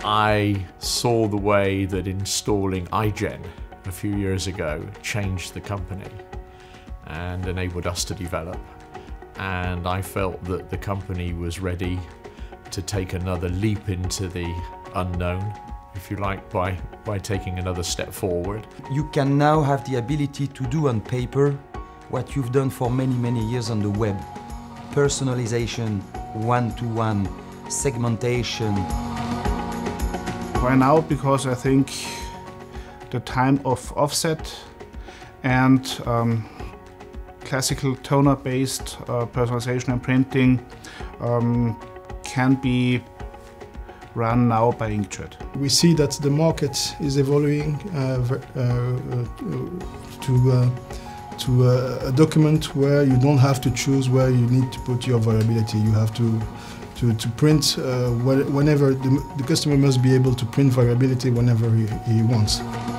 I saw the way that installing iGen a few years ago changed the company and enabled us to develop. And I felt that the company was ready to take another leap into the unknown, if you like, by taking another step forward. You can now have the ability to do on paper what you've done for many, many years on the web. Personalization, one-to-one, segmentation. Why now? Because I think the time of offset and classical toner-based personalization and printing can be run now by Inkjet. We see that the market is evolving to a document where you don't have to choose where you need to put your variability. You have to print whenever the customer must be able to print variability whenever he wants.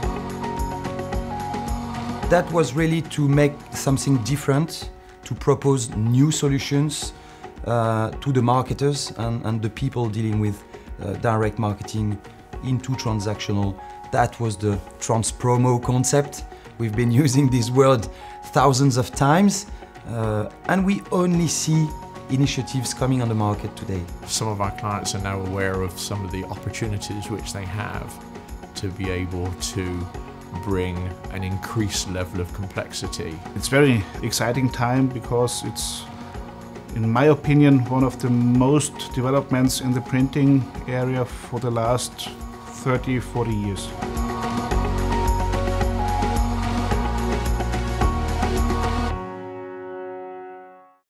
That was really to make something different, to propose new solutions to the marketers and the people dealing with direct marketing into transactional. That was the trans-promo concept. We've been using this word thousands of times, and we only see initiatives coming on the market today. Some of our clients are now aware of some of the opportunities which they have to be able to bring an increased level of complexity. It's very exciting time because it's, in my opinion, one of the most developments in the printing area for the last 30-40 years.